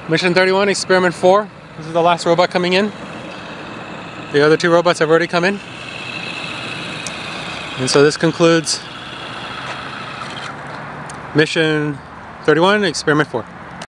Mission 31, Experiment 4. This is the last robot coming in. The other two robots have already come in. And so this concludes Mission 31, Experiment 4.